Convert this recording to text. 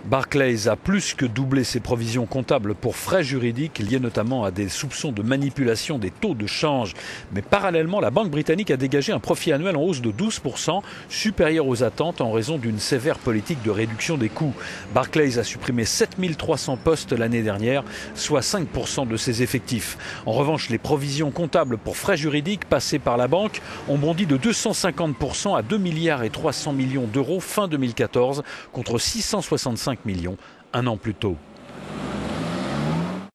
Barclays a plus que doublé ses provisions comptables pour frais juridiques liés notamment à des soupçons de manipulation des taux de change. Mais parallèlement, la banque britannique a dégagé un profit annuel en hausse de 12%, supérieur aux attentes en raison d'une sévère politique de réduction des coûts. Barclays a supprimé 7300 postes l'année dernière, soit 5% de ses effectifs. En revanche, les provisions comptables pour frais juridiques passées par la banque ont bondi de 250% à 2 milliards et 300 millions d'euros fin 2014 contre 665 millions un an plus tôt.